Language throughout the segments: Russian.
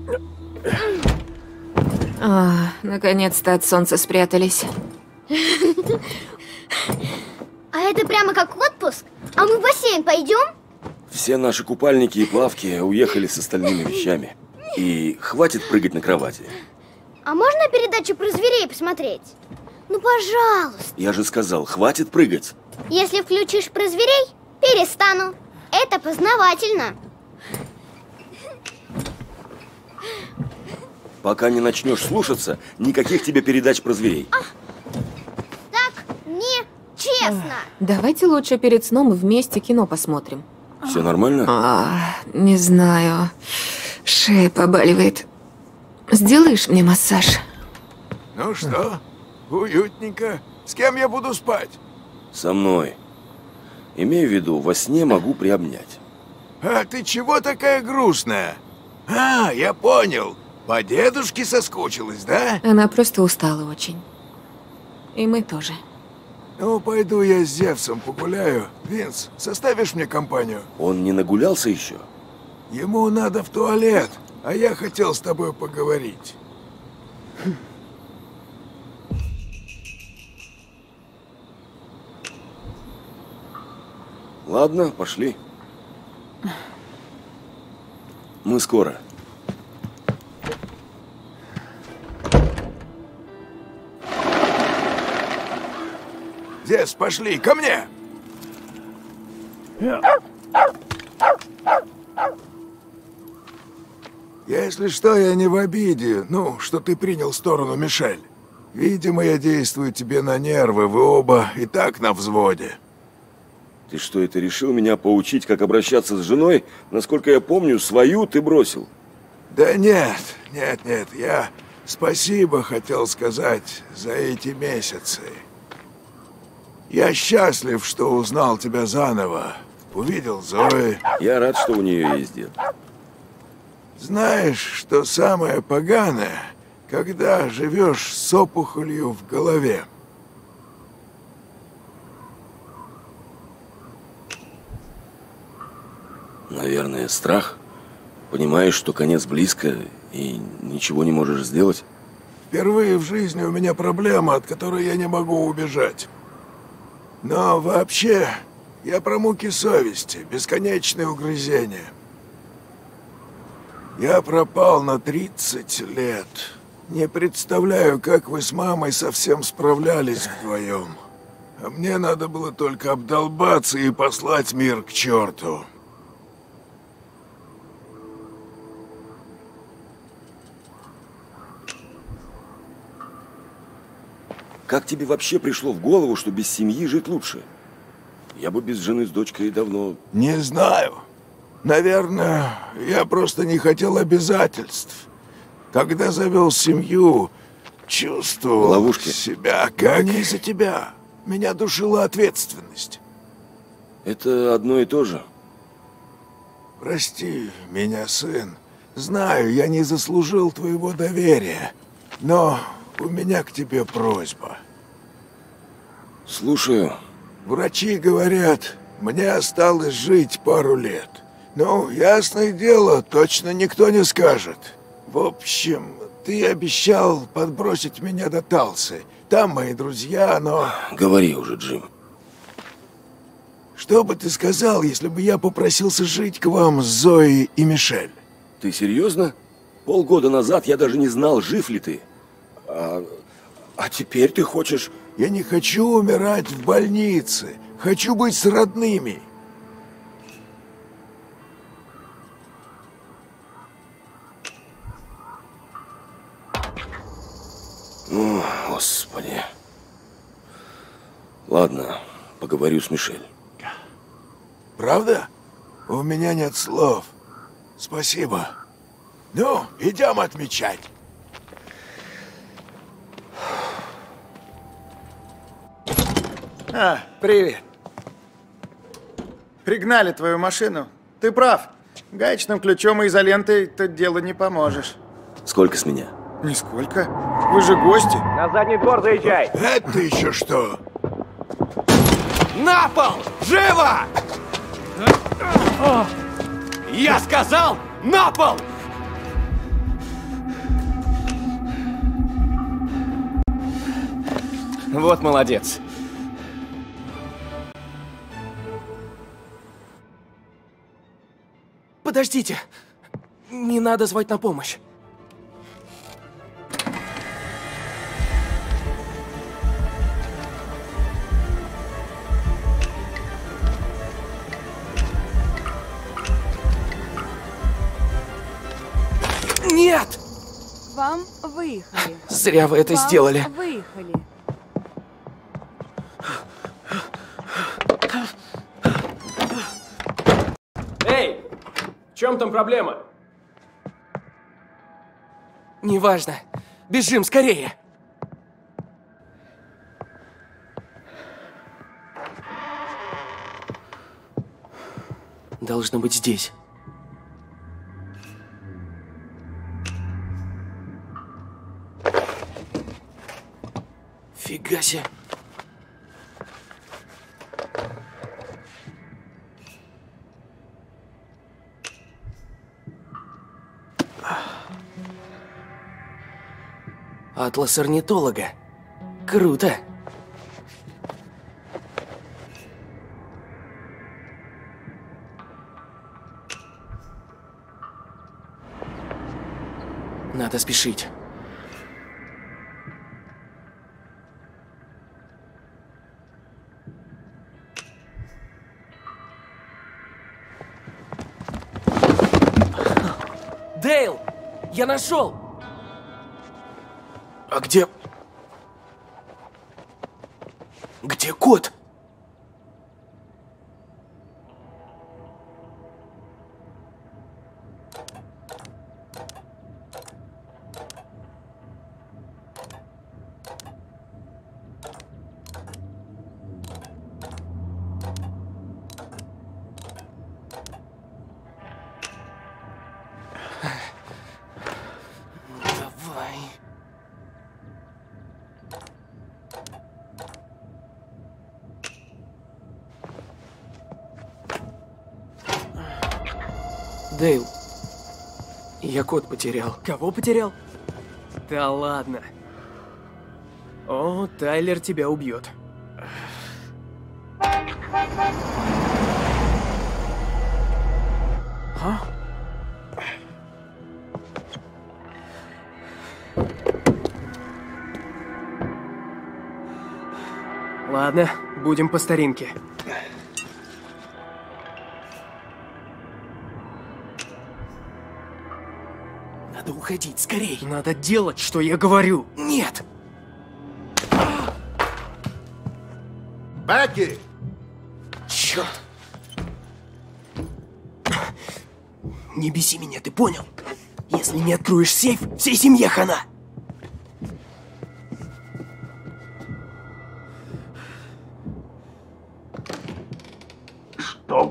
Наконец-то от солнца спрятались. А это прямо как отпуск? А мы в бассейн пойдем? Все наши купальники и плавки уехали с остальными вещами. И хватит прыгать на кровати. А можно передачу про зверей посмотреть? Ну, пожалуйста. Я же сказал, хватит прыгать. Если включишь про зверей, перестану. Это познавательно. Пока не начнешь слушаться, никаких тебе передач про зверей. Так нечестно. Давайте лучше перед сном вместе кино посмотрим. Все нормально? Не знаю. Шея побаливает. Сделаешь мне массаж? Ну что, уютненько. С кем я буду спать? Со мной. Имею в виду, во сне могу приобнять. А ты чего такая грустная? А, я понял. По дедушке соскучилась, да? Она просто устала очень. И мы тоже. Ну, пойду я с Зевсом погуляю. Винс, составишь мне компанию? Он не нагулялся еще? Ему надо в туалет, а я хотел с тобой поговорить. Ладно, пошли. Мы скоро. Зевс, пошли, ко мне! Если что, я не в обиде, ну, что ты принял сторону Мишель. Видимо, я действую тебе на нервы, вы оба и так на взводе. Ты что, это решил меня поучить, как обращаться с женой? Насколько я помню, свою ты бросил. Да нет, я спасибо хотел сказать за эти месяцы. Я счастлив, что узнал тебя заново. Увидел Зои. Я рад, что у нее есть дед. Знаешь, что самое поганое, когда живешь с опухолью в голове? Наверное, страх. Понимаешь, что конец близко, и ничего не можешь сделать. Впервые в жизни у меня проблема, от которой я не могу убежать. Но вообще, я про муки совести, бесконечные угрызения. Я пропал на 30 лет. Не представляю, как вы с мамой совсем справлялись вдвоем. А мне надо было только обдолбаться и послать мир к черту. Как тебе вообще пришло в голову, что без семьи жить лучше? Я бы без жены с дочкой давно... Не знаю. Наверное, я просто не хотел обязательств. Когда завел семью, чувствовал Ловушки. себя как... Не из-за тебя. Меня душила ответственность. Это одно и то же. Прости меня, сын. Знаю, я не заслужил твоего доверия. Но у меня к тебе просьба. Слушаю. Врачи говорят, мне осталось жить пару лет. Ну, ясное дело, точно никто не скажет. В общем, ты обещал подбросить меня до Талсы. Там мои друзья, но... Говори уже, Джим. Что бы ты сказал, если бы я попросился жить к вам с Зоей и Мишель? Ты серьезно? Полгода назад я даже не знал, жив ли ты. А теперь ты хочешь... Я не хочу умирать в больнице. Хочу быть с родными. О, Господи. Ладно, поговорю с Мишель. Правда? У меня нет слов. Спасибо. Ну, идем отмечать. Привет. Пригнали твою машину. Ты прав. Гаечным ключом и изолентой тут дело не поможешь. Сколько с меня? Нисколько. Вы же гости. На задний двор заезжай. Это еще что? На пол! Живо! Я сказал, на пол! Вот молодец. Подождите! Не надо звать на помощь. Нет! Вам выехали. Зря вы это Вам сделали. Выехали. Эй! В чем там проблема? Неважно. Бежим скорее. Должно быть здесь. Фига себе. Атлас орнитолога. Круто. Надо спешить. Дейл! Я нашел! А где... Где кот? Давай. Дейл, я кот потерял. Кого потерял? Да ладно. О, Тайлер тебя убьет. А? Ладно, будем по старинке. Надо уходить, скорей. Надо делать, что я говорю. Нет! Бекки! Черт! Не беси меня, ты понял? Если не откроешь сейф, всей семье хана. Что?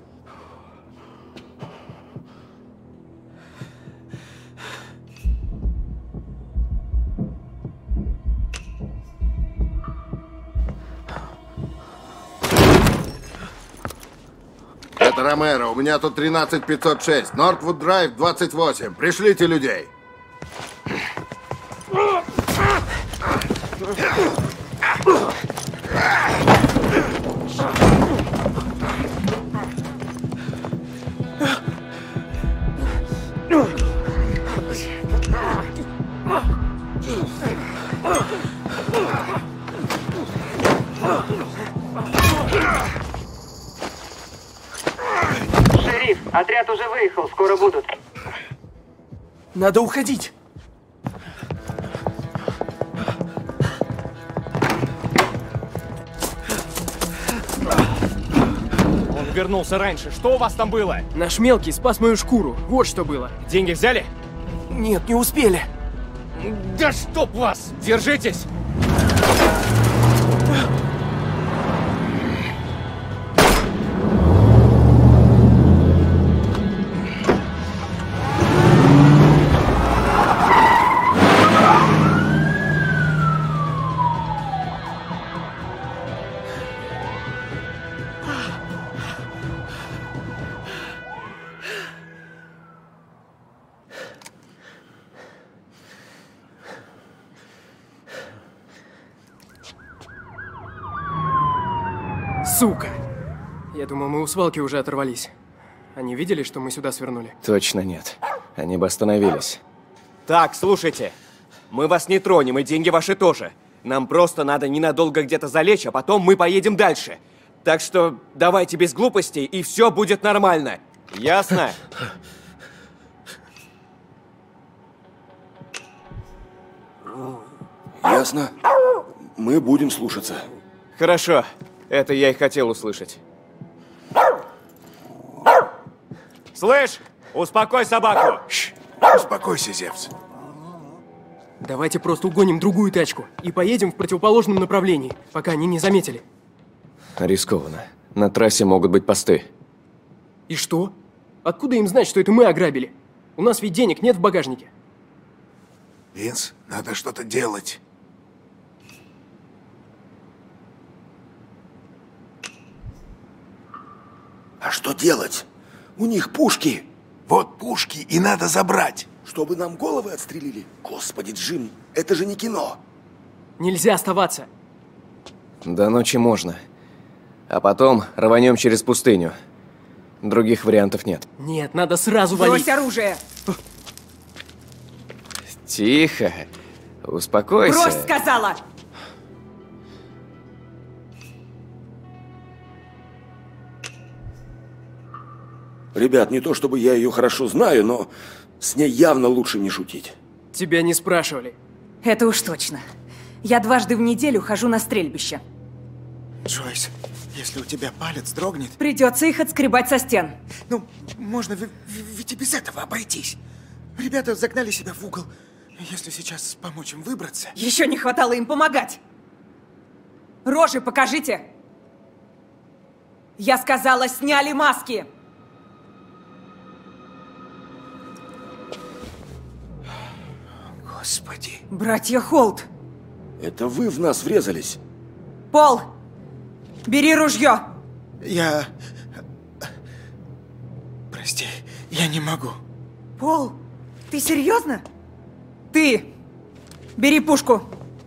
Это Ромеро, у меня тут 13506, Нортвуд Драйв 28. Пришлите людей. Шериф, отряд уже выехал, скоро будут. Надо уходить! Он вернулся раньше. Что у вас там было? Наш мелкий спас мою шкуру. Вот что было. Деньги взяли? Нет, не успели. Да чтоб вас! Держитесь! Сука! Я думал, мы у свалки уже оторвались. Они видели, что мы сюда свернули? Точно нет. Они бы остановились. Так, слушайте. Мы вас не тронем, и деньги ваши тоже. Нам просто надо ненадолго где-то залечь, а потом мы поедем дальше. Так что давайте без глупостей, и все будет нормально. Ясно? Ясно. Мы будем слушаться. Хорошо. Это я и хотел услышать. Слышь, успокой собаку. Успокойся, Зевс. Давайте просто угоним другую тачку и поедем в противоположном направлении, пока они не заметили. Рискованно. На трассе могут быть посты. И что? Откуда им знать, что это мы ограбили? У нас ведь денег нет в багажнике. Винс, надо что-то делать. А что делать? У них пушки. Вот пушки и надо забрать. Чтобы нам головы отстрелили? Господи, Джим, это же не кино. Нельзя оставаться. До ночи можно. А потом рванем через пустыню. Других вариантов нет. Нет, надо сразу валить. Брось оружие! Тихо. Успокойся. Брось, сказала! Ребят, не то чтобы я ее хорошо знаю, но с ней явно лучше не шутить. Тебя не спрашивали. Это уж точно. Я дважды в неделю хожу на стрельбище. Джойс, если у тебя палец дрогнет... Придется их отскребать со стен. Ну, можно ведь и без этого обойтись. Ребята загнали себя в угол. Если сейчас помочь им выбраться... Еще не хватало им помогать. Рожи покажите. Я сказала, сняли маски. Господи. Братья Холт. Это вы в нас врезались. Пол, бери ружье. Я... Прости, я не могу. Пол, ты серьезно? Ты, бери пушку.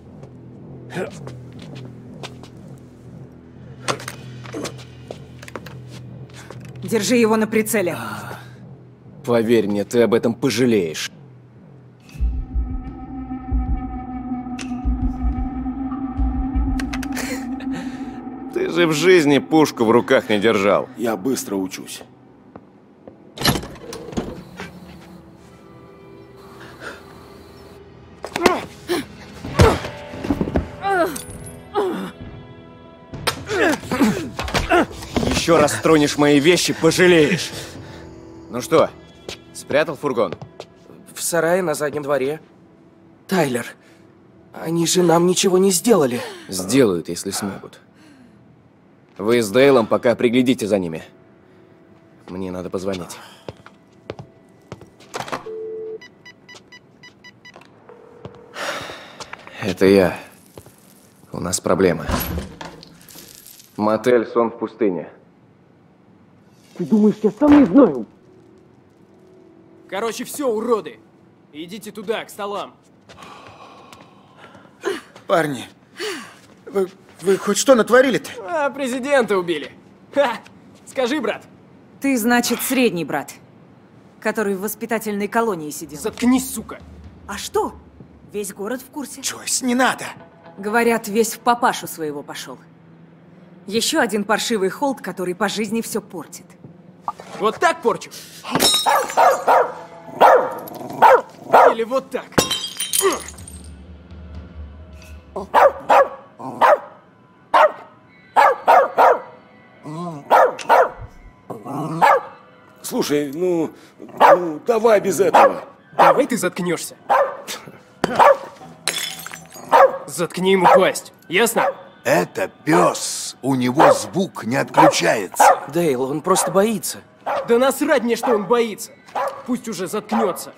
Держи его на прицеле. Поверь мне, ты об этом пожалеешь. Ты же в жизни пушку в руках не держал. Я быстро учусь. Еще раз тронешь мои вещи, пожалеешь. Ну что, спрятал фургон? В сарае на заднем дворе. Тайлер, они же нам ничего не сделали. Сделают, если смогут. Вы с Дейлом пока приглядите за ними. Мне надо позвонить. Это я. У нас проблема. Мотель «Сон в пустыне». Ты думаешь, я сам не знаю? Короче, все, уроды. Идите туда, к столам. Парни, вы хоть что натворили-то? А, президента убили. Ха! Скажи, брат. Ты, значит, средний брат, который в воспитательной колонии сидел. Заткнись, сука. А что? Весь город в курсе. Джойс, не надо. Говорят, весь в папашу своего пошел. Еще один паршивый Холт, который по жизни все портит. Вот так порчу? Или вот так? Слушай, ну давай без этого. Давай ты заткнешься. Заткни ему пасть, ясно? Это пес. У него звук не отключается. Дейл, он просто боится. Да насрать мне, что он боится. Пусть уже заткнется.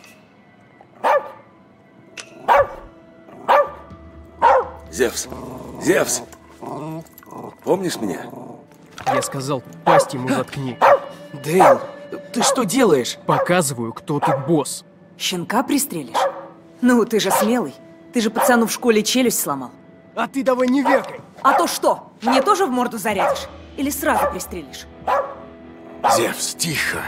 Зевс, Зевс, помнишь меня? Я сказал, пасть ему заткни. Дейл, ты что делаешь? Показываю, кто тут босс. Щенка пристрелишь? Ну, ты же смелый. Ты же пацану в школе челюсть сломал. А ты давай не векай. А то что, мне тоже в морду зарядишь? Или сразу пристрелишь? Зевс, тихо.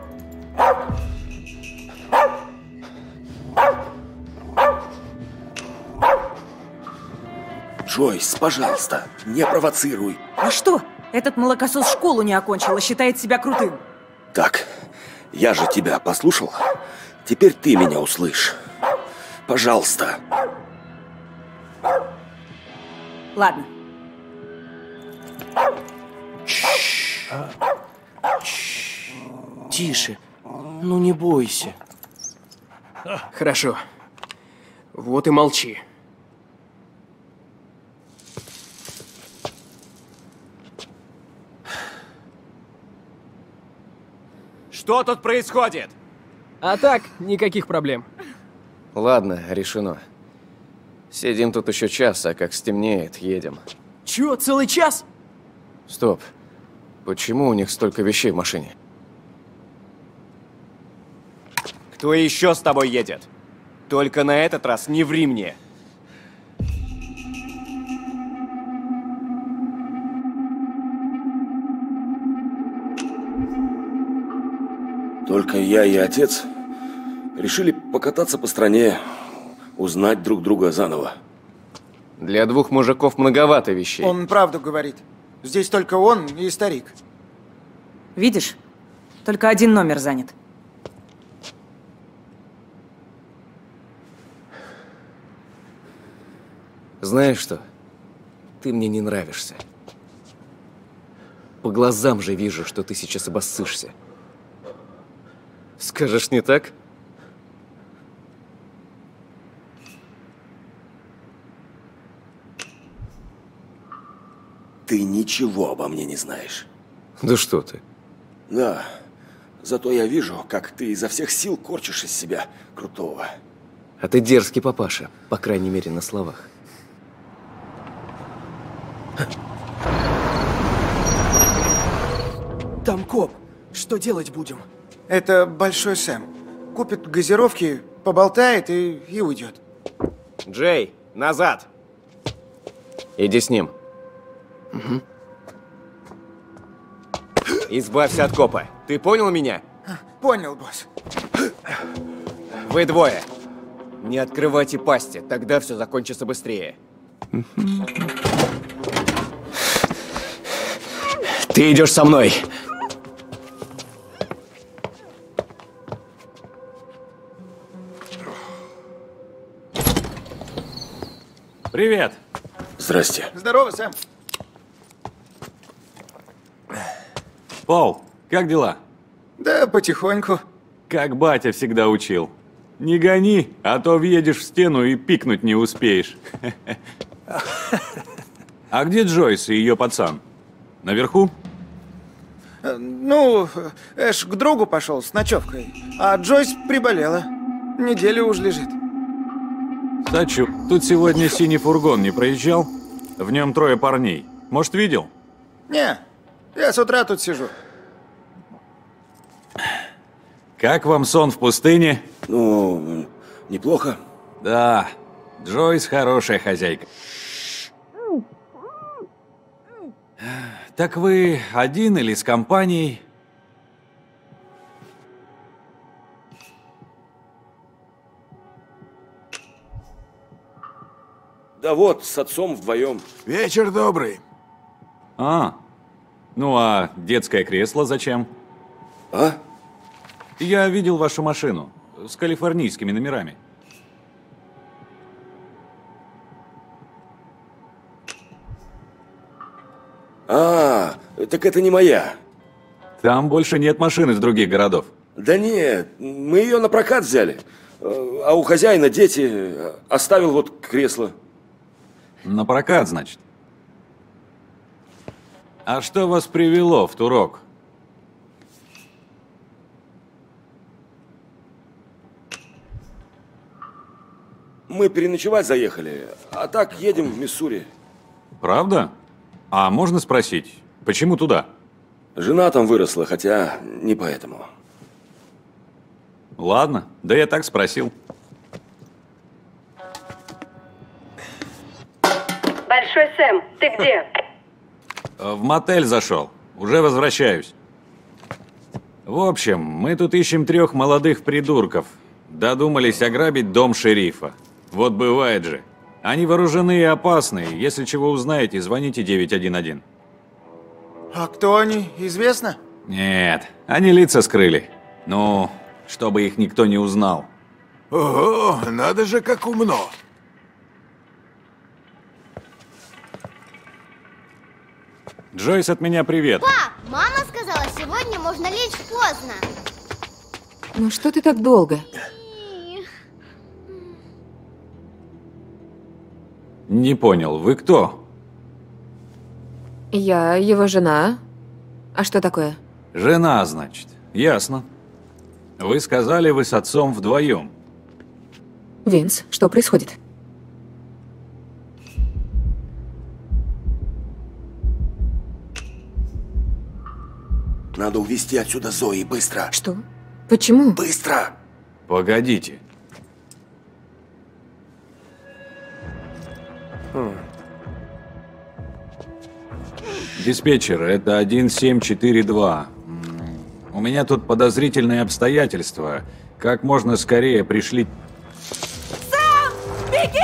Джойс, пожалуйста, не провоцируй. А что? Этот молокосос школу не окончил, а считает себя крутым. Так, я же тебя послушал. Теперь ты меня услышь. Пожалуйста. Ладно. Тише. Ну не бойся. Хорошо. Вот и молчи. Что тут происходит? А так, никаких проблем. Ладно, решено. Сидим тут еще час, а как стемнеет, едем. Чё, целый час? Стоп. Почему у них столько вещей в машине? Кто еще с тобой едет? Только на этот раз не ври мне. Только я и отец решили покататься по стране, узнать друг друга заново. Для двух мужиков многовато вещей. Он правду говорит. Здесь только он и старик. Видишь? Только один номер занят. Знаешь что? Ты мне не нравишься. По глазам же вижу, что ты сейчас обоссышься. Скажешь, не так? Ты ничего обо мне не знаешь. Да что ты. Да, зато я вижу, как ты изо всех сил корчишь из себя крутого. А ты дерзкий папаша, по крайней мере, на словах. Там коп. Что делать будем? Это Большой Сэм. Купит газировки, поболтает и уйдет. Джей, назад! Иди с ним. Угу. Избавься от копа. Ты понял меня? Понял, босс. Вы двое. Не открывайте пасти, тогда все закончится быстрее. Ты идешь со мной. Привет. Здрасте. Здорово, Сэм. Пол, как дела? Да, потихоньку. Как батя всегда учил. Не гони, а то въедешь в стену и пикнуть не успеешь. А где Джойс и ее пацан? Наверху? Ну, Эш к другу пошел с ночевкой, а Джойс приболела. Неделю уж лежит. Сачу, тут сегодня синий фургон не проезжал? В нем 3 парней. Может, видел? Не, я с утра тут сижу. Как вам сон в пустыне? Ну, неплохо. Да, Джойс хорошая хозяйка. Так вы один или с компанией? Да вот, с отцом вдвоем. Вечер добрый. Ну а детское кресло зачем? А? Я видел вашу машину с калифорнийскими номерами. Так это не моя. Там больше нет машин из других городов. Да нет, мы ее на прокат взяли. А у хозяина дети, оставил вот кресло. На прокат, значит. А что вас привело в Турок? Мы переночевать заехали, а так едем в Миссури. Правда? А можно спросить, почему туда? Жена там выросла, хотя не поэтому. Ладно, да я так спросил. Большой Сэм, ты где? В мотель зашел. Уже возвращаюсь. В общем, мы тут ищем 3 молодых придурков. Додумались ограбить дом шерифа. Вот бывает же. Они вооружены и опасны. Если чего узнаете, звоните 911. А кто они, известно? Нет, они лица скрыли. Ну, чтобы их никто не узнал. Ого, надо же, как умно. Джойс, от меня привет. Пап, мама сказала, сегодня можно лечь поздно. Ну что ты так долго? Не понял, вы кто? Я его жена. А что такое? Жена, значит. Ясно. Вы сказали, вы с отцом вдвоем. Винс, что происходит? Надо увезти отсюда Зои, быстро. Что? Почему? Быстро! Погодите. Диспетчер, это 1742. У меня тут подозрительные обстоятельства. Как можно скорее пришли... Сэм! Беги!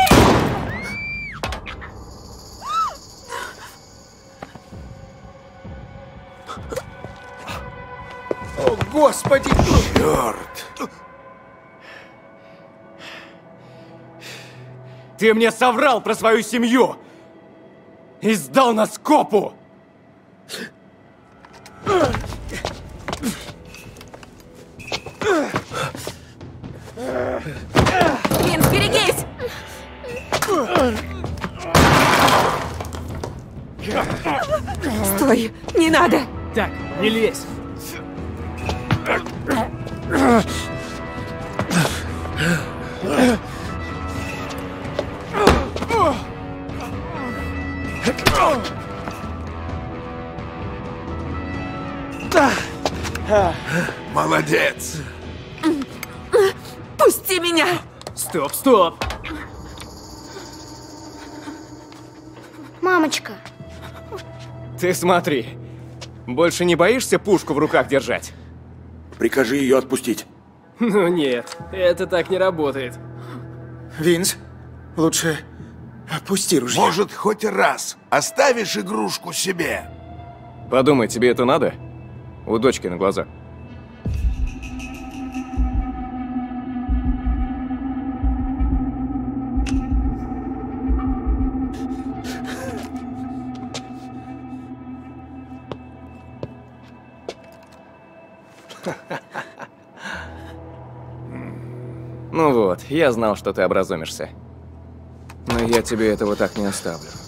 О, Господи! Черт! Ты мне соврал про свою семью! И сдал нас копу! Винс, берегись! Стой! Не надо! Так, не лезь. Молодец! Пусти меня! Стоп, стоп! Мамочка, Ты смотри, больше не боишься пушку в руках держать? Прикажи ее отпустить. Ну нет, это так не работает. Винс, лучше опусти ружье. Может, хоть раз оставишь игрушку себе? Подумай, тебе это надо? У дочки на глазах. Ну вот, я знал, что ты образумишься. Но я тебе этого так не оставлю.